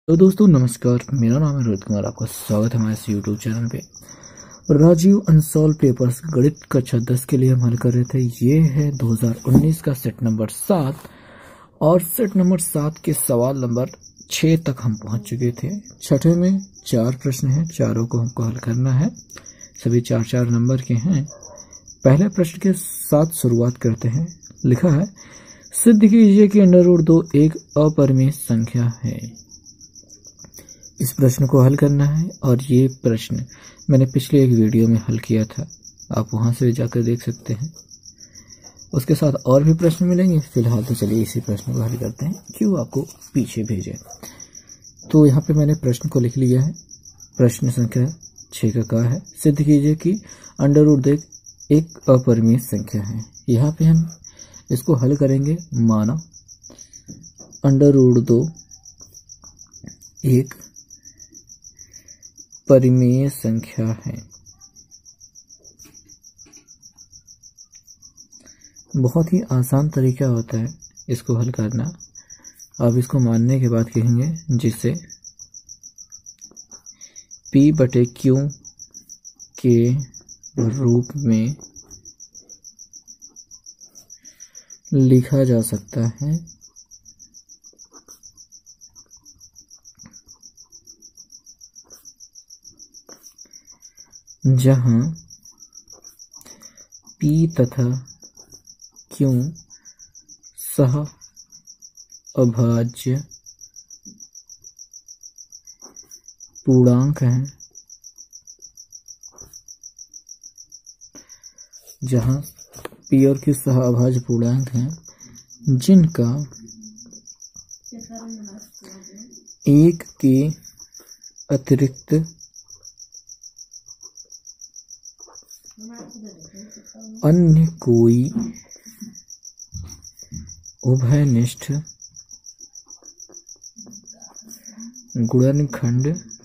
तो दोस्तों नमस्कार, मेरा नाम है रोहित कुमार। आपका स्वागत है हमारे इस यूट्यूब चैनल पे। राजीव अनसॉल्व पेपर्स गणित कक्षा 10 के लिए हम हल कर रहे थे। ये है 2019 का सेट नंबर 7 और सेट नंबर 7 के सवाल नंबर 6 तक हम पहुंच चुके थे। छठे में 4 प्रश्न हैं, चारों को हमको हल करना है। सभी 4-4 नंबर के हैं। पहले प्रश्न के साथ शुरुआत करते हैं। लिखा है, सिद्ध कीजिए कि √2 एक अपरिमेय संख्या है। इस प्रश्न को हल करना है और ये प्रश्न मैंने पिछले एक वीडियो में हल किया था, आप वहां से जाकर देख सकते हैं। उसके साथ और भी प्रश्न मिलेंगे। फिलहाल तो चलिए इसी प्रश्न को हल करते हैं, क्यों आपको पीछे भेजे। तो यहाँ पे मैंने प्रश्न को लिख लिया है। प्रश्न संख्या 6 का कहा है, सिद्ध कीजिए कि √2 एक अपरिमेय संख्या है। यहाँ पे हम इसको हल करेंगे। माना √2 एक परिमेय संख्या है। बहुत ही आसान तरीका होता है इसको हल करना। आप इसको मानने के बाद कहेंगे, जिसे P/Q के रूप में लिखा जा सकता है, जहां P तथा Q सह अभाज्य पूर्णांक हैं, जहां P और Q सह अभाज्य पूर्णांक हैं, जिनका 1 के अतिरिक्त अन्य कोई उभयनिष्ठ गुणनखंड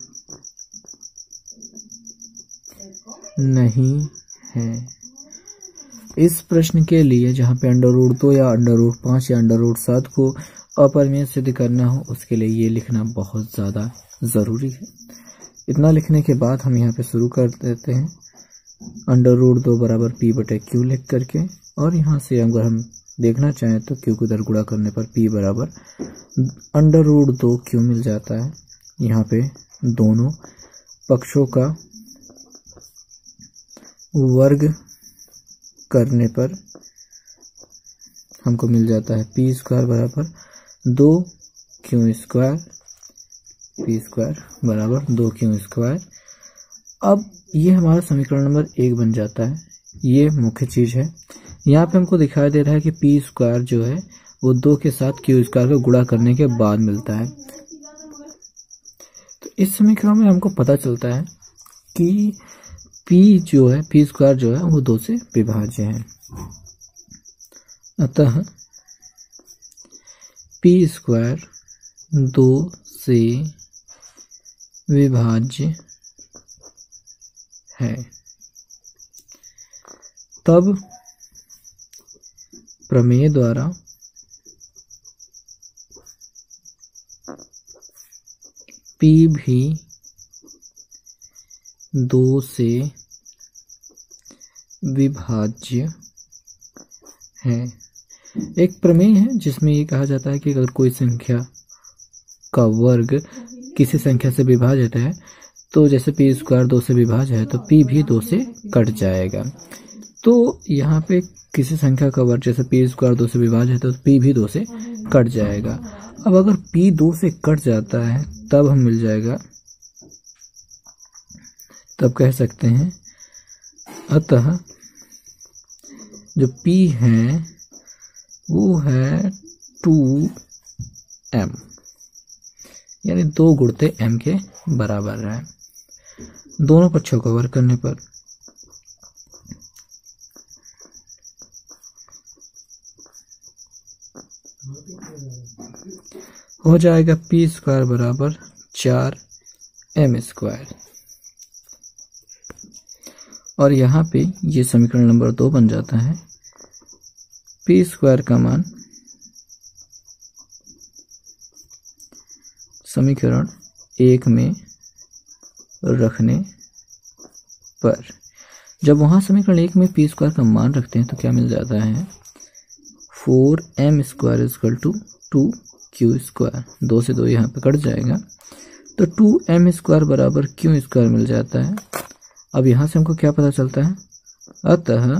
नहीं है। इस प्रश्न के लिए जहाँ पे √2 या √5 या √7 को अपरिमेय सिद्ध करना हो, उसके लिए ये लिखना बहुत ज़्यादा ज़रूरी है। इतना लिखने के बाद हम यहाँ पे शुरू कर देते हैं। √2 बराबर P/Q लिख करके, और यहाँ से अगर हम देखना चाहें तो Q को इधर गुणा करने पर P बराबर √2Q मिल जाता है। यहाँ पे दोनों पक्षों का वर्ग करने पर हमको मिल जाता है P² बराबर 2Q²। P² बराबर 2Q²। अब ये हमारा समीकरण नंबर 1 बन जाता है। ये मुख्य चीज है। यहाँ पे हमको दिखाई दे रहा है कि P² जो है वो 2 के साथ Q² को गुणा करने के बाद मिलता है। तो इस समीकरण में हमको पता चलता है कि P² जो है वो 2 से विभाज्य है। अतः P² 2 से विभाज्य है। तब प्रमेय द्वारा P भी 2 से विभाज्य है। एक प्रमेय है जिसमें ये कहा जाता है कि अगर कोई संख्या का वर्ग किसी संख्या से विभाजित है, तो जैसे P² 2 से विभाज्य है तो P भी 2 से कट जाएगा। तो यहाँ पे किसी संख्या का वर्ग जैसे P² 2 से विभाज्य है तो P भी 2 से कट जाएगा। अब अगर P 2 से कट जाता है तब हम मिल जाएगा, तब कह सकते हैं अतः जो P है वो है 2m, यानी 2 गुणित m के बराबर है। दोनों पक्षों का वर्ग करने पर हो जाएगा P² बराबर 4m²। और यहाँ पे ये समीकरण नंबर 2 बन जाता है। P² का मान समीकरण 1 में रखने पर, जब वहाँ समीकरण 1 में पी स्क्वायर का मान रखते हैं तो क्या मिल जाता है, 4m square equal to 2q square, 2 से 2 यहाँ पे कट जाएगा, तो 2m स्क्वायर बराबर q स्क्वायर मिल जाता है। अब यहाँ से हमको क्या पता चलता है, अतः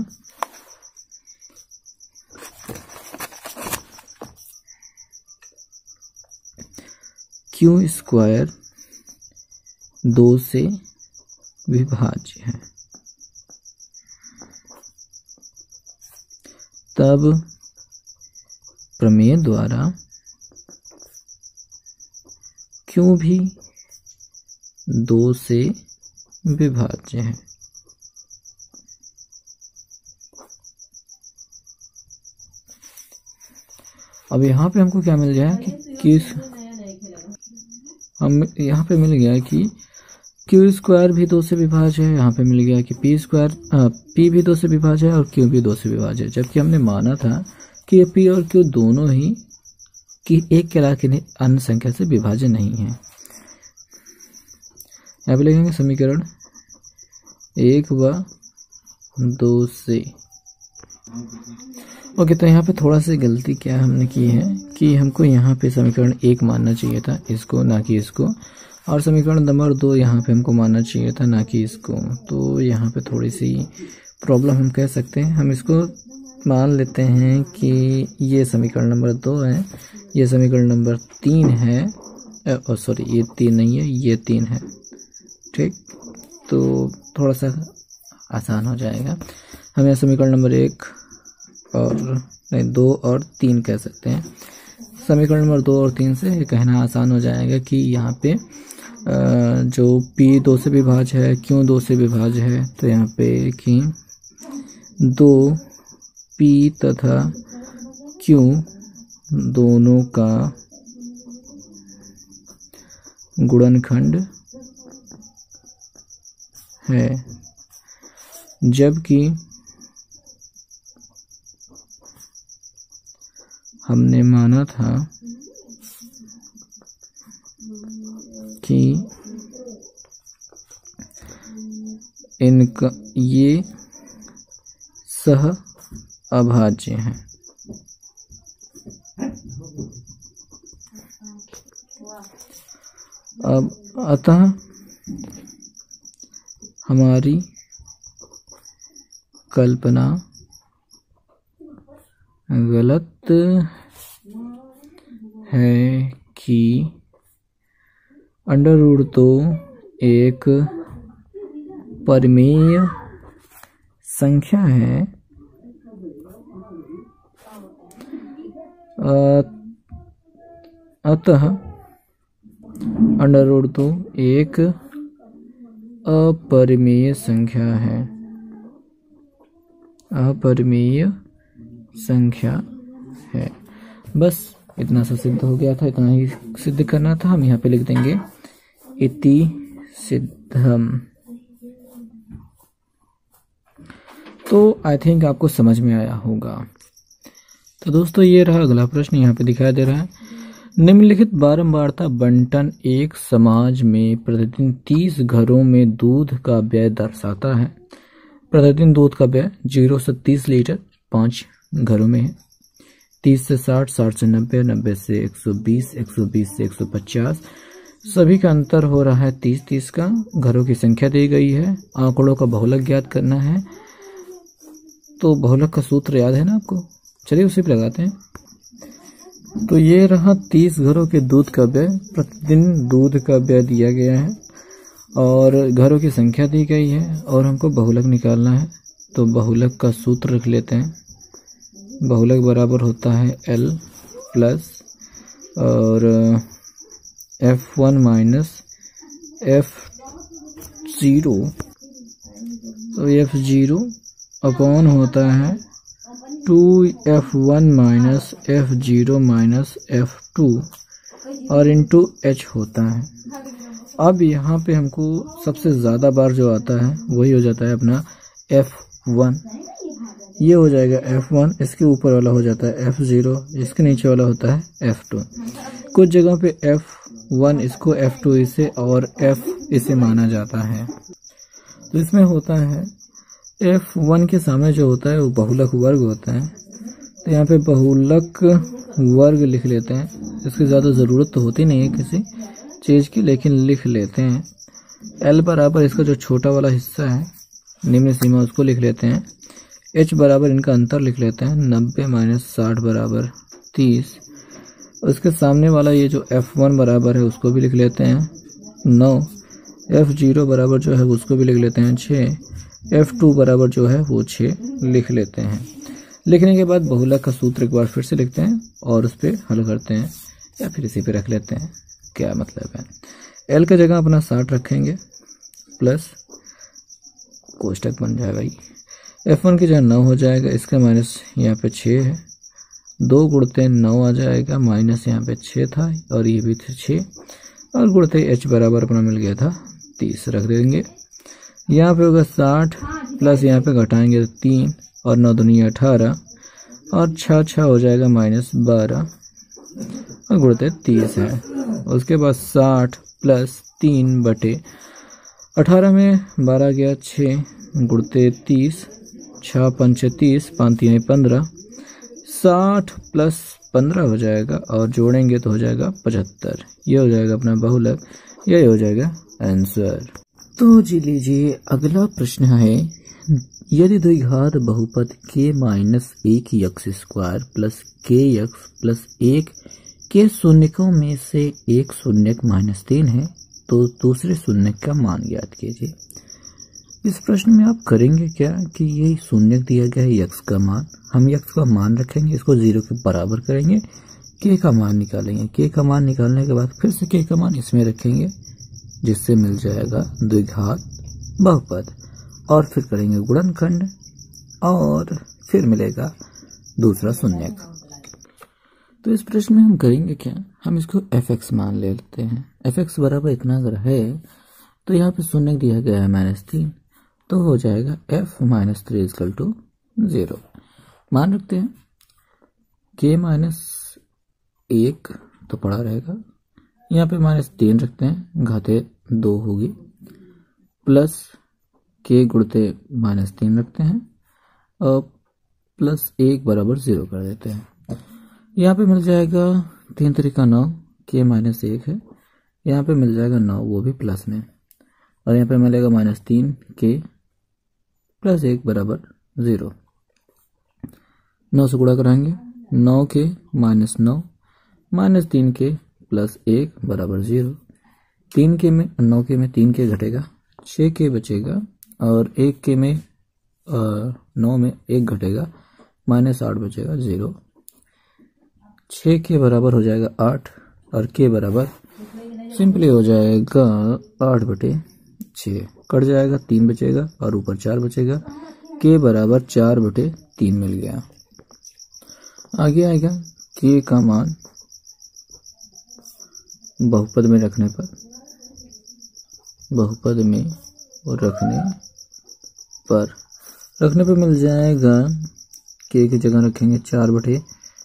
q स्क्वायर 2 से विभाज्य है। तब प्रमेय द्वारा q भी 2 से विभाज्य है। अब यहाँ पे हमको क्या मिल गया कि हम यहाँ पे मिल गया कि q स्क्वायर भी 2 से विभाज्य है, यहाँ पे मिल गया कि p भी 2 से विभाज्य है और q भी 2 से विभाज्य है, जबकि हमने माना था कि ये p और q दोनों ही कि एक के अलावा किसी अन्य संख्या से विभाज्य नहीं है। यहाँ पे लिखेंगे समीकरण 1 व 2 से। ओके, तो यहाँ पे थोड़ा सा गलती क्या हमने की है कि हमको यहाँ पे समीकरण 1 मानना चाहिए था, इसको ना कि इसको, और समीकरण नंबर 2 यहाँ पे हमको मानना चाहिए था ना कि इसको। तो यहाँ पे थोड़ी सी प्रॉब्लम हम कह सकते हैं। हम इसको मान लेते हैं कि ये समीकरण नंबर 2 है, ये समीकरण नंबर 3 है, सॉरी ये 3 नहीं है, ये 3 है। ठीक, तो थोड़ा सा आसान हो जाएगा। हम यहाँ समीकरण नंबर 1 और नहीं 2 और 3 कह सकते हैं। समीकरण नंबर 2 और 3 से ये कहना आसान हो जाएगा कि यहाँ पे जो p 2 से विभाज्य है, q 2 से विभाज्य है, तो यहाँ पे कि 2p तथा q दोनों का गुणनखंड है, जबकि हमने माना था कि इनका ये सह अभाज्य है। अब अतः हमारी कल्पना गलत है कि अंडर रूट तो एक परिमेय संख्या है, अतः अंडर रूट तो एक अपरिमेय संख्या है, अपरिमेय संख्या है। बस इतना सा सिद्ध हो गया था, इतना ही सिद्ध करना था। हम यहाँ पे लिख देंगे इति सिद्धम। तो आई थिंक आपको समझ में आया होगा। तो दोस्तों ये रहा अगला प्रश्न, यहाँ पे दिखाई दे रहा है, निम्नलिखित बारंबारता बंटन एक समाज में प्रतिदिन 30 घरों में दूध का व्यय दर्शाता है। प्रतिदिन दूध का व्यय 0 से 30 लीटर 5 घरों में है, 30 से 60, 60 से 90, 90 से 120, 120 से 150, सभी का अंतर हो रहा है 30-30 का। घरों की संख्या दी गई है, आंकड़ों का बहुलक ज्ञात करना है। तो बहुलक का सूत्र याद है ना आपको, चलिए उसी पे लगाते हैं। तो ये रहा 30 घरों के दूध का व्यय, प्रतिदिन दूध का व्यय दिया गया है और घरों की संख्या दी गई है और हमको बहुलक निकालना है। तो बहुलक का सूत्र रख लेते हैं। बहुलक बराबर होता है L प्लस और F1 माइनस F0, तो F0 अपॉन होता है 2F1 minus F0 minus F2 और इंटू H होता है। अब यहाँ पे हमको सबसे ज़्यादा बार जो आता है वही हो जाता है अपना F1, ये हो जाएगा F1, इसके ऊपर वाला हो जाता है F0, इसके नीचे वाला होता है F2। कुछ जगह पे F1 इसको F2 इसे और F इसे माना जाता है। तो इसमें होता है F1 के सामने जो होता है वो बहुलक वर्ग होता है, तो यहाँ पे बहुलक वर्ग लिख लेते हैं। इसकी ज़्यादा ज़रूरत तो होती नहीं है किसी चीज़ की, लेकिन लिख लेते हैं। L बराबर इसका जो छोटा वाला हिस्सा है निम्न सीमा उसको लिख लेते हैं। H बराबर इनका अंतर लिख लेते हैं 90 - 60 बराबर 30। उसके सामने वाला ये जो F1 बराबर है उसको भी लिख लेते हैं 9। F0 बराबर जो है उसको भी लिख लेते हैं 6। F2 बराबर जो है वो 6 लिख लेते हैं। लिखने के बाद बहुलक का सूत्र एक बार फिर से लिखते हैं और उस पर हल करते हैं, या फिर इसी पे रख लेते हैं। क्या मतलब है, L का जगह अपना 60 रखेंगे प्लस कोष्टक बन जाएगा भाई। F1 की जगह 9 हो जाएगा, इसका माइनस यहाँ पे 6 है, 2 गुणते 9 आ जाएगा, माइनस यहाँ पे 6 था और ये भी थे 6, और गुणते H बराबर अपना मिल गया था 30 रख देंगे। यहाँ पे होगा 60 प्लस यहाँ पे घटाएंगे 3 और 9 दूनी 18 और 6 हो जाएगा -12 और गुणते 30 है। उसके बाद 60 प्लस 3 बटे 18 में 12 गया 6 गुणते 30, 6 पंचे 30, 5 3 15, 60 प्लस 15 हो जाएगा और जोड़ेंगे तो हो जाएगा 75। ये हो जाएगा अपना बहुलक, यही हो जाएगा आंसर। तो जी लीजिए अगला प्रश्न है, यदि द्विघात बहुपद k - 1x² plus kx plus 1 के शून्यकों में से एक शून्यक -3 है तो दूसरे शून्यक का मान ज्ञात कीजिए। इस प्रश्न में आप करेंगे क्या कि ये शून्यक दिया गया है x का मान, हम x का मान रखेंगे, इसको 0 के बराबर करेंगे, k का मान निकालेंगे, k का मान निकालने के बाद फिर से k का मान इसमें रखेंगे जिससे मिल जाएगा द्विघात बहुपद, और फिर करेंगे गुणनखंड और फिर मिलेगा दूसरा शून्यक। तो इस प्रश्न में हम करेंगे क्या, हम इसको fx मान ले लेते हैं। fx बराबर इतना अगर है तो यहाँ पे शून्यक दिया गया है -3, तो हो जाएगा f - 3 = 0। मान रखते हैं k - 1 तो पड़ा रहेगा, यहाँ पे -3 रखते हैं, घाते 2 होगी, प्लस k गुणते -3 रखते हैं और प्लस 1 बराबर 0 कर देते हैं। यहाँ पे मिल जाएगा 3 3 9, k - 1 है, यहाँ पे मिल जाएगा 9 वो भी प्लस में, और यहाँ पे मिलेगा -3 k प्लस 1 बराबर 0। 9 से गुणा कराएंगे, 9 k -9 -3 k प्लस 1 बराबर 0। 3 के में 9 के में 3 के घटेगा, 6 के बचेगा, और 1 के में 9 में 1 घटेगा, -8 बचेगा 0। 6 के बराबर हो जाएगा 8 और के बराबर सिंपली हो जाएगा 8/6, कट जाएगा, 3 बचेगा और ऊपर 4 बचेगा, के बराबर 4/3 मिल गया। आगे आएगा के का मान बहुपद में रखने पर, मिल जाएगा, के की जगह रखेंगे 4/3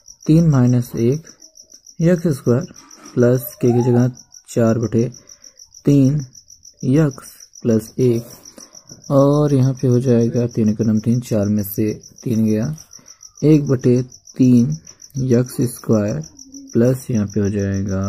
- 1 x² प्लस के की जगह 4/3 x प्लस 1, और यहाँ पे हो जाएगा 3 × 9 3, 4 में से 3 गया, 1/3 x² प्लस यहाँ पे हो जाएगा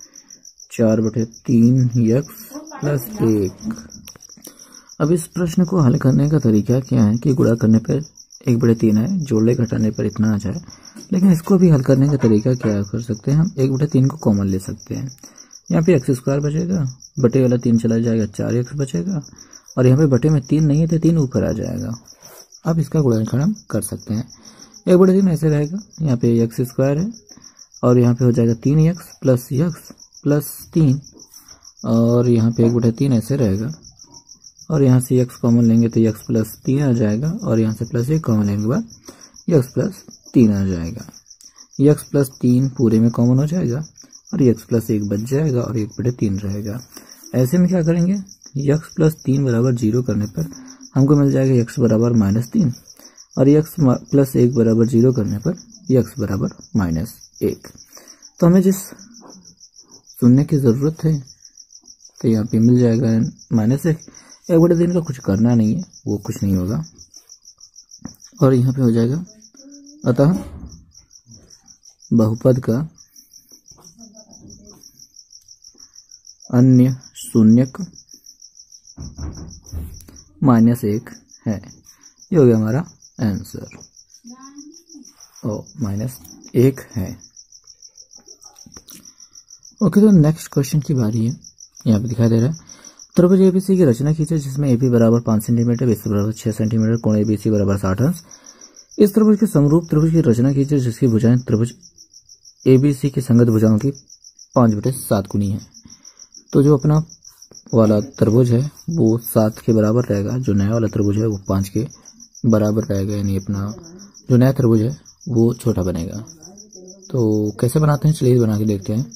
4/3 x प्लस 1। अब इस प्रश्न को हल करने का तरीका क्या है कि गुणा करने पर 1/3 है, जोड़ने घटाने पर इतना आ जाए, लेकिन इसको भी हल करने का तरीका क्या कर सकते हैं, हम 1/3 को कॉमन ले सकते हैं। यहाँ पे x² बचेगा, बटे वाला 3 चला जाएगा, 4x बचेगा, और यहाँ पे बटे में 3 नहीं है तो 3 ऊपर आ जाएगा। अब इसका गुणनखंड हम कर सकते हैं। 1/3 ऐसे रहेगा, यहाँ पे x² है और यहाँ पे हो जाएगा 3x प्लस 3, और यहाँ पे 1/3 ऐसे रहेगा, और यहाँ से x कॉमन लेंगे तो x प्लस 3 आ जाएगा, और यहाँ से प्लस 1 कॉमन लेने के बाद x प्लस 3 आ जाएगा। x प्लस 3 पूरे में कॉमन हो जाएगा और x प्लस 1 बच जाएगा और 1/3 रहेगा। ऐसे में क्या करेंगे, x प्लस 3 बराबर 0 करने पर हमको मिल जाएगा x बराबर -3, और x प्लस 1 बराबर 0 करने पर x बराबर -1। तो हमें जिस शून्य की ज़रूरत है तो यहाँ पे मिल जाएगा -1। एक बड़े दिन का कुछ करना नहीं है, वो कुछ नहीं होगा और यहाँ पे हो जाएगा। अतः बहुपद का अन्य शून्यक -1 है। ये हो गया हमारा आंसर, -1 है। ओके, तो नेक्स्ट क्वेश्चन की बारी है। यहाँ पे दिखाई दे रहा है त्रिभुज एबीसी की रचना कीजिए जिसमें एबी बराबर 5 सेंटीमीटर, बीसी बराबर 6 सेंटीमीटर, कोण एबीसी बराबर 60 अंश। इस त्रिभुज के समरूप त्रिभुज की रचना कीजिए जिसकी भुजाएं त्रिभुज एबीसी की संगत भुजाओं की 5/7 गुनी है। तो जो अपना वाला त्रिभुज है वो 7 के बराबर रहेगा, जो नया वाला त्रिभुज है वो 5 के बराबर रहेगा, यानी अपना जो नया त्रिभुज है वो छोटा बनेगा। तो कैसे बनाते हैं, चलिए बना के देखते हैं।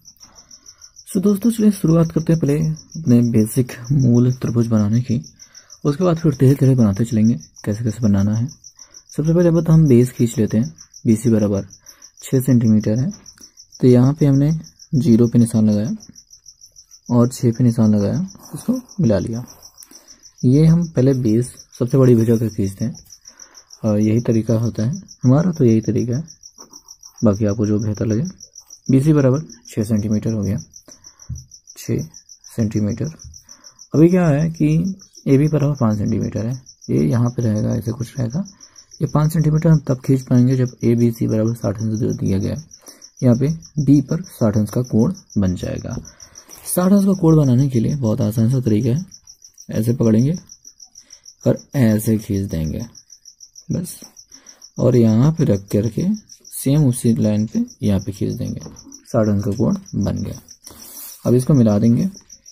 तो दोस्तों चलिए शुरुआत करते हैं पहले अपने बेसिक मूल त्रिभुज बनाने की, उसके बाद फिर धीरे धीरे बनाते चलेंगे कैसे कैसे बनाना है। सबसे पहले अब हम बेस खींच लेते हैं। बीसी बराबर 6 सेंटीमीटर है, तो यहाँ पे हमने 0 पे निशान लगाया और 6 पे निशान लगाया, उसको मिला लिया। ये हम पहले बेस सबसे बड़ी भुजा का खींचते हैं और यही तरीका होता है हमारा, तो यही तरीका है, बाकी आपको जो बेहतर लगे। बीसी बराबर 6 सेंटीमीटर हो गया, 6 सेंटीमीटर। अभी क्या है कि ए बी बराबर 5 सेंटीमीटर है, ये यहाँ पे रहेगा, ऐसे कुछ रहेगा। ये 5 सेंटीमीटर हम तब खींच पाएंगे जब ए बी सी बराबर 60 अंश दिया गया है। यहाँ पे बी पर 60 अंश का कोण बन जाएगा। 60 अंश का कोण बनाने के लिए बहुत आसान सा तरीका है, ऐसे पकड़ेंगे और ऐसे खींच देंगे बस, और यहाँ पे रख करके सेम उसी लाइन पे यहाँ पे खींच देंगे, 60 अंश का कोण बन गया। अब इसको मिला देंगे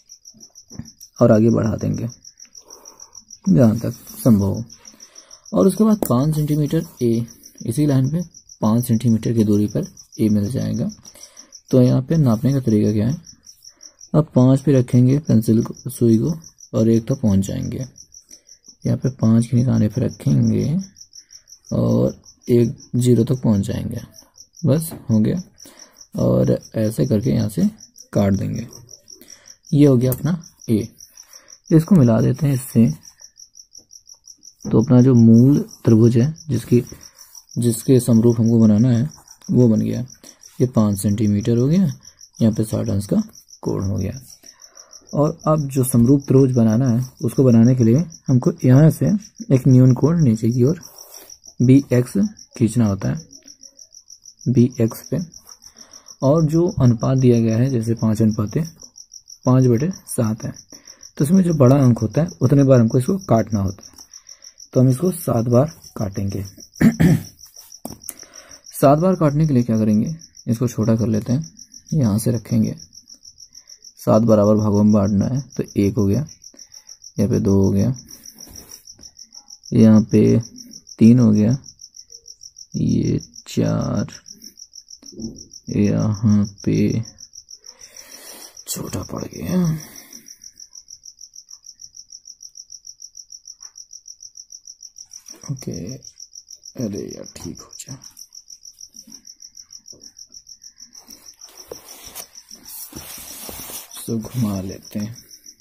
और आगे बढ़ा देंगे जहाँ तक संभव हो, और उसके बाद 5 सेंटीमीटर ए, इसी लाइन पे 5 सेंटीमीटर की दूरी पर ए मिल जाएगा। तो यहाँ पे नापने का तरीका क्या है, अब 5 पे रखेंगे पेंसिल को, सुई को, और 1 तक पहुँच जाएंगे। यहाँ पे 5 के निशाने पे रखेंगे और 1 0 तक पहुँच जाएंगे, बस हो गया। और ऐसे करके यहाँ से काट देंगे। ये हो गया अपना ए। इसको मिला देते हैं इससे, तो अपना जो मूल त्रिभुज है जिसके समरूप हमको बनाना है वो बन गया। ये 5 सेंटीमीटर हो गया, यहाँ पे 60 अंश का कोण हो गया। और अब जो समरूप त्रिभुज बनाना है उसको बनाने के लिए हमको यहाँ से एक न्यून कोण नीचे की ओर बी एक्स खींचना होता है, बी एक्स पे। और जो अनुपात दिया गया है जैसे 5/7 है, तो इसमें जो बड़ा अंक होता है उतने बार हमको इसको काटना होता है, तो हम इसको 7 बार काटेंगे। 7 बार काटने के लिए क्या करेंगे, इसको छोटा कर लेते हैं, यहाँ से रखेंगे, 7 बराबर भागों में बांटना है, तो 1 हो गया, यहाँ पे 2 हो गया, यहाँ पे 3 हो गया, ये 4, यहाँ पे छोटा पड़ गया, ओके। अरे यार ठीक हो जा, तो घुमा लेते हैं।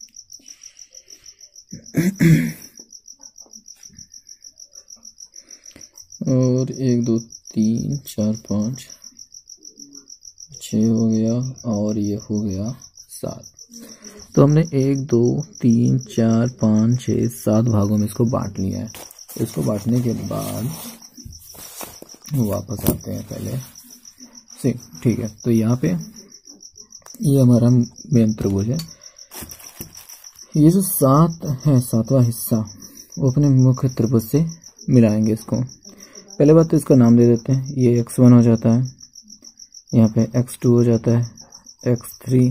और 1 2 3 4 5 6 हो गया, और ये हो गया 7। तो हमने 1 2 3 4 5 6 7 भागों में इसको बांट लिया है। इसको बांटने के बाद वापस आते हैं पहले से, ठीक है। तो यहाँ पे ये हमारा मेन त्रिभुज है। ये जो 7 है, 7वां हिस्सा, वो अपने मुख्य त्रिभुज से मिलाएंगे इसको। पहले बात तो इसका नाम दे देते हैं, ये x1 हो जाता है, यहाँ पे x2 हो जाता है, x3,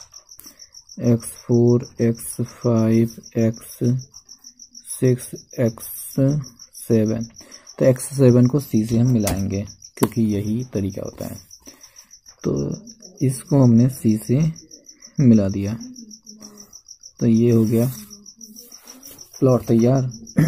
x4, x5, x6, x7। तो x7 को c से हम मिलाएंगे क्योंकि यही तरीका होता है। तो इसको हमने c से मिला दिया, तो ये हो गया प्लॉट तैयार।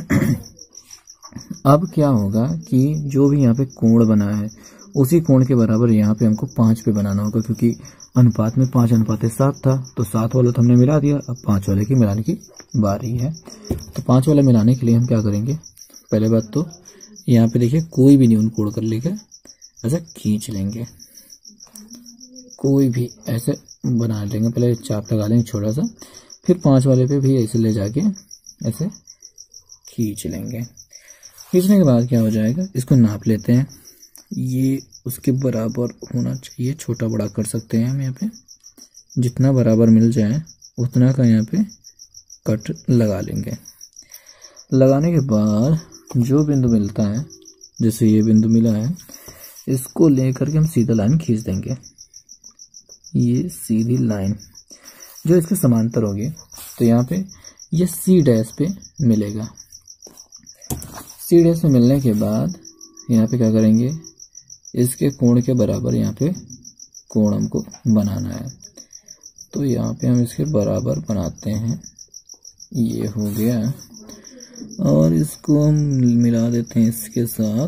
अब क्या होगा कि जो भी यहाँ पे कोण बना है उसी कोण के बराबर यहाँ पे हमको 5 पे बनाना होगा, क्योंकि अनुपात में 5:7 था, तो 7 वाला तो हमने मिला दिया। अब 5 वाले की मिलाने की बारी है। तो 5 वाला मिलाने के लिए हम क्या करेंगे, पहले बात तो यहाँ पे देखिए कोई भी न्यून कोड कर लेके ऐसा खींच लेंगे, कोई भी ऐसे बना लेंगे, पहले चाप लगा लेंगे छोटा सा, फिर 5 वाले पे भी ऐसे ले जाके ऐसे खींच लेंगे। खींचने के बाद क्या हो जाएगा, इसको नाप लेते हैं, ये उसके बराबर होना चाहिए, छोटा बड़ा कर सकते हैं हम यहाँ पे, जितना बराबर मिल जाए उतना का यहाँ पे कट लगा लेंगे। लगाने के बाद जो बिंदु मिलता है, जैसे ये बिंदु मिला है, इसको लेकर के हम सीधा लाइन खींच देंगे। ये सीधी लाइन जो इसके समांतर होगी, तो यहाँ पे ये सी डैश पे मिलेगा। सी डैश पे मिलने के बाद यहाँ पे क्या करेंगे, इसके कोण के बराबर यहाँ पे कोण हमको बनाना है। तो यहाँ पे हम इसके बराबर बनाते हैं, ये हो गया, और इसको हम मिला देते हैं इसके साथ,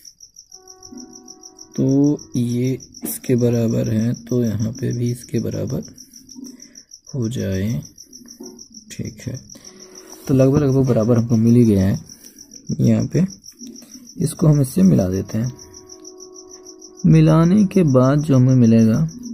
तो ये इसके बराबर है, तो यहाँ पे भी इसके बराबर हो जाए। ठीक है, तो लगभग बराबर हमको मिल ही गया है। यहाँ पे इसको हम इससे मिला देते हैं। मिलाने के बाद जो हमें मिलेगा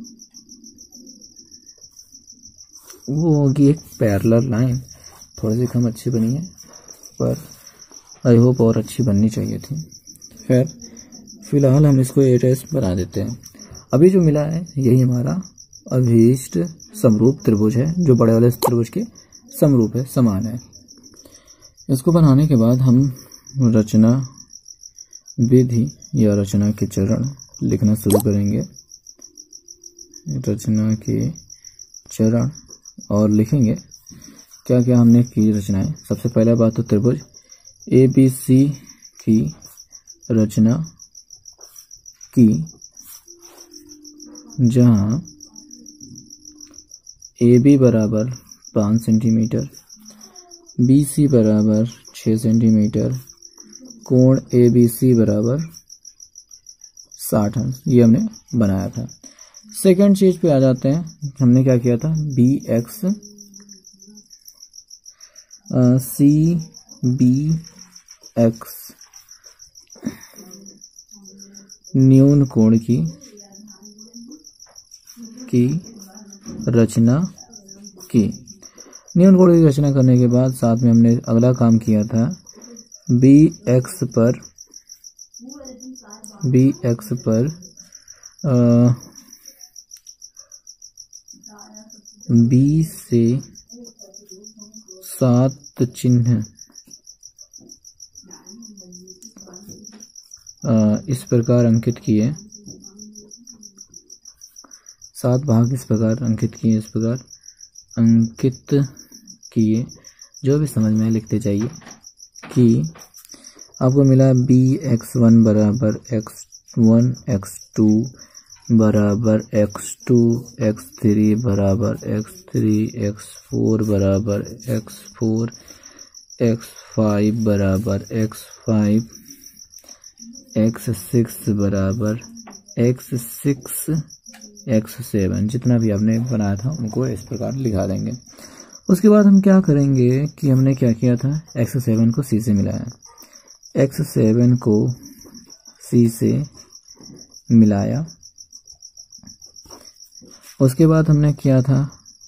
वो होगी एक पैरेलल लाइन। थोड़ी सी कम अच्छी बनी है, पर आई होप और अच्छी बननी चाहिए थी। खैर फिलहाल हम इसको ए डैश बना देते हैं। अभी जो मिला है यही हमारा अभीष्ट समरूप त्रिभुज है, जो बड़े वाले त्रिभुज के समरूप है, समान है। इसको बनाने के बाद हम रचना विधि या रचना के चरण लिखना शुरू करेंगे। रचना के चरण और लिखेंगे क्या क्या हमने की रचनाएं। सबसे पहला बात तो त्रिभुज ABC की रचना की, जहां AB बराबर 5 सेंटीमीटर, BC बराबर 6 सेंटीमीटर, कोण ABC बराबर 60 अंश, ये हमने बनाया था। सेकंड चीज पे आ जाते हैं, हमने क्या किया था, BX CBX न्यून कोण की रचना की। न्यून कोण की रचना करने के बाद साथ में हमने अगला काम किया था, BX पर B से 7 चिन्ह इस प्रकार अंकित किए, 7 भाग इस प्रकार अंकित किए, जो भी समझ में लिखते जाइए। कि आपको मिला BX1 बराबर X1, X2 बराबर X2, X3 बराबर X3, X4 बराबर X4, X5 बराबर X5, X6 बराबर X6, X7, जितना भी आपने बनाया था उनको इस प्रकार लिखा देंगे। उसके बाद हम क्या करेंगे कि हमने क्या किया था, X7 को C से मिलाया, X7 को C से मिलाया। उसके बाद हमने किया था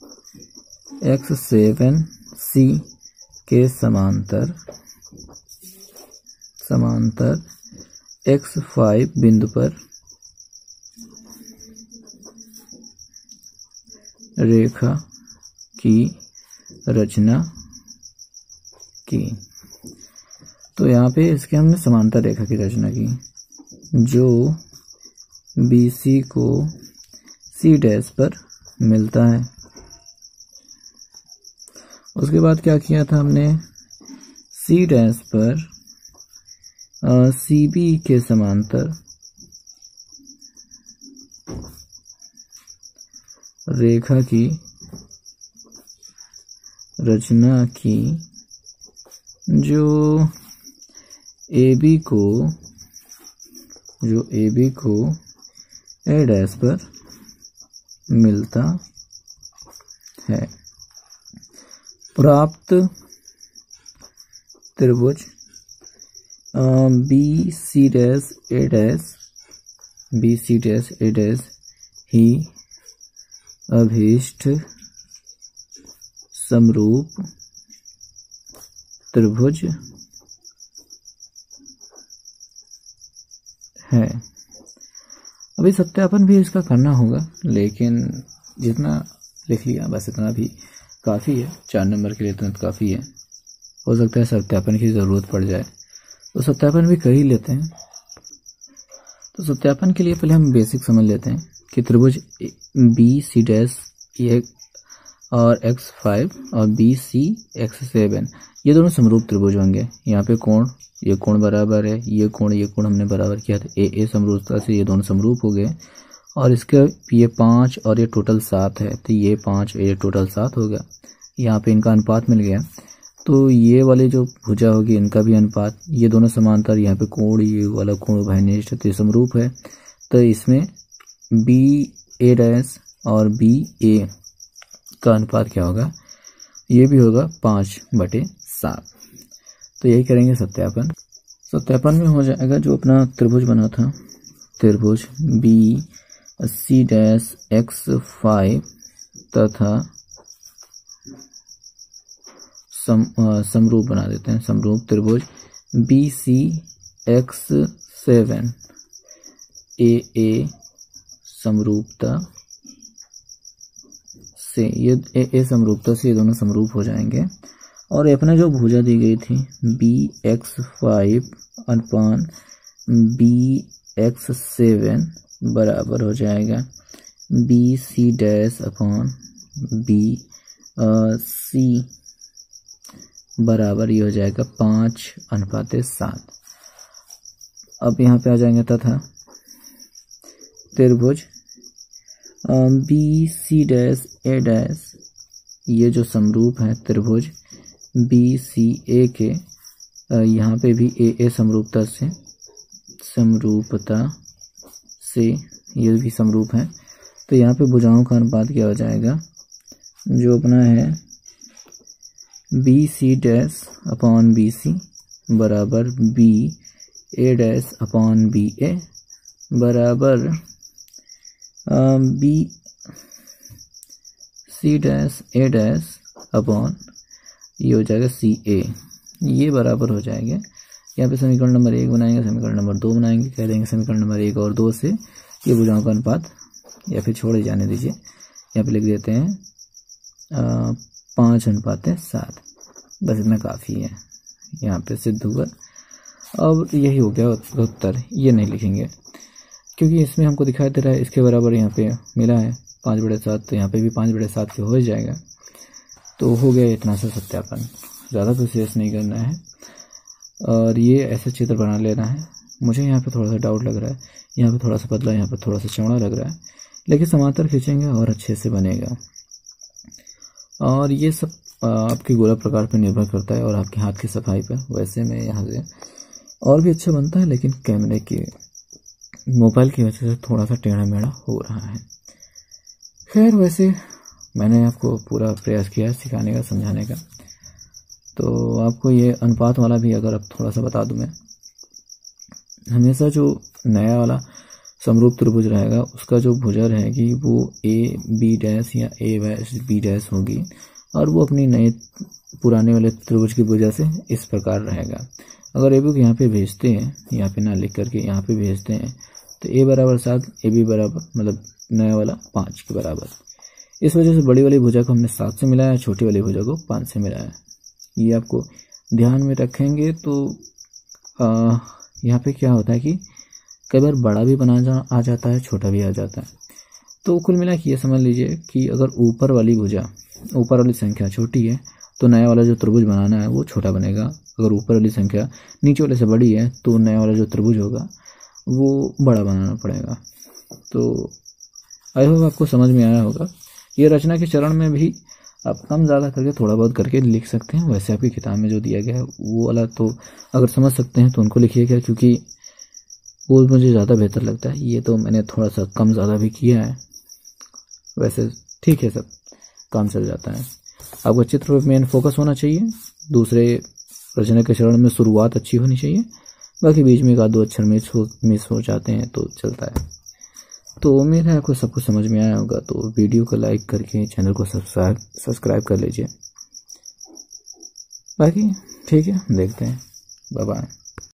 X7 C के समांतर X5 बिंदु पर रेखा की रचना की। तो यहाँ पे इसके हमने समांतर रेखा की रचना की, जो BC को C डैश पर मिलता है। उसके बाद क्या किया था हमने, C डैश पर CB के समांतर रेखा की रचना की, जो AB को A डैश पर मिलता है। प्राप्त त्रिभुज BC' ही अभीष्ट समरूप त्रिभुज है। अभी सत्यापन भी इसका करना होगा, लेकिन जितना लिख लिया बस इतना भी काफ़ी है। 4 नंबर के लिए इतना काफ़ी है। हो सकता है सत्यापन की ज़रूरत पड़ जाए तो सत्यापन भी कर ही लेते हैं। तो सत्यापन के लिए पहले हम बेसिक समझ लेते हैं कि त्रिभुज BC' और X5 और BC X7 ये दोनों समरूप त्रिभुज होंगे। यहाँ पे कोण, ये कोण बराबर है, ये कोण हमने बराबर किया था। ए समरूपता से ये दोनों समरूप हो गए। और इसके ये 5 और ये टोटल 7 है, तो ये 5 ये टोटल 7 हो गया। यहाँ पे इनका अनुपात मिल गया। तो ये वाले जो भुजा होगी इनका भी अनुपात, ये दोनों समांतर, यहाँ पे कोण, ये वाला कोण उभयनिष्ठ, तो ये समरूप है। तो इसमें BA' और BA का अनुपात क्या होगा, ये भी होगा 5/7। तो यही करेंगे सत्यापन। सत्यापन में हो जाएगा जो अपना त्रिभुज बना था, त्रिभुज BC' तथा समरूप बना देते हैं। समरूप त्रिभुज BC X7 AA समरूपता से, ये AA समरूपता से ये दोनों समरूप हो जाएंगे। और अपने जो भुजा दी गई थी BX5 अपान BX7 बराबर हो जाएगा BC' अपान BC बराबर ये हो जाएगा 5/7। अब यहाँ पे आ जाएंगे तथा त्रिभुज BC' ये जो समरूप है त्रिभुज BCA के, यहाँ पे भी AA समरूपता से ये भी समरूप है। तो यहाँ पे भुजाओं का अनुपात क्या हो जाएगा, जो अपना है BC' अपान BC बराबर BA' अपान BA बराबर BC' अपान ये हो जाएगा CA, ये बराबर हो जाएगा। यहाँ पे समीकरण नंबर 1 बनाएंगे, समीकरण नंबर 2 बनाएंगे, कह देंगे समीकरण नंबर 1 और 2 से ये भुजाओं का अनुपात, या फिर छोड़ ही जाने दीजिए, यहाँ पे लिख देते हैं 5/7। बस इतना काफ़ी है, यहाँ पे सिद्ध हुआ। अब यही हो गया उत्तर, ये नहीं लिखेंगे क्योंकि इसमें हमको दिखाई दे रहा है इसके बराबर यहाँ पे मिला है 5/7, तो यहाँ पे भी 5/7 के हो जाएगा। तो हो गया इतना सा सत्यापन, ज़्यादा विशेष नहीं करना है। और ये ऐसा चित्र बना लेना है। मुझे यहाँ पे थोड़ा सा डाउट लग रहा है, यहाँ पे थोड़ा सा पतला, यहाँ पे थोड़ा सा चौड़ा लग रहा है, लेकिन समांतर खींचेंगे और अच्छे से बनेगा। और ये सब आपके गोला प्रकार पर निर्भर करता है और आपके हाथ की सफाई पर। वैसे में यहाँ से और भी अच्छा बनता है, लेकिन कैमरे की, मोबाइल की वजह से थोड़ा सा टेढ़ा मेढ़ा हो रहा है। खैर, वैसे मैंने आपको पूरा प्रयास किया है सिखाने का, समझाने का। तो आपको ये अनुपात वाला भी अगर अब थोड़ा सा बता दूं मैं, हमेशा जो नया वाला समरूप त्रिभुज रहेगा उसका जो भुजा रहेगी वो AB' या AB' होगी, और वो अपनी नए पुराने वाले त्रिभुज की भुजा से इस प्रकार रहेगा। अगर AB को यहाँ पे भेजते हैं, यहाँ पे ना लिख करके यहाँ पे भेजते हैं, तो A बराबर 7, AB बराबर मतलब नया वाला 5 के बराबर। इस वजह से बड़ी वाली भुजा को हमने 7 से मिलाया, छोटी वाली भुजा को 5 से मिलाया। ये आपको ध्यान में रखेंगे तो यहाँ पे क्या होता है कि कई बार बड़ा भी आ जाता है, छोटा भी आ जाता है। तो कुल मिला के ये समझ लीजिए कि अगर ऊपर वाली भुजा, ऊपर वाली संख्या छोटी है तो नया वाला जो त्रिभुज बनाना है वो छोटा बनेगा। अगर ऊपर वाली संख्या नीचे वाले से बड़ी है तो नया वाला जो त्रिभुज होगा वो बड़ा बनाना पड़ेगा। तो आई होप आपको समझ में आया होगा। ये रचना के चरण में भी आप कम ज़्यादा करके थोड़ा बहुत करके लिख सकते हैं। वैसे आपकी किताब में जो दिया गया है वो वाला तो अगर समझ सकते हैं तो उनको लिखिएगा, क्योंकि वो मुझे ज़्यादा बेहतर लगता है। ये तो मैंने थोड़ा सा कम ज़्यादा भी किया है, वैसे ठीक है, सब काम चल जाता है। आपको चित्र पर मेन फोकस होना चाहिए, दूसरे रचना के चरण में शुरुआत अच्छी होनी चाहिए, बाकी बीच में एक आध दो अक्षर मिस हो जाते हैं तो चलता है। तो उम्मीद है आपको सब कुछ समझ में आया होगा। तो वीडियो को लाइक करके चैनल को सब्सक्राइब कर लीजिए। बाकी ठीक है, देखते हैं। Bye bye.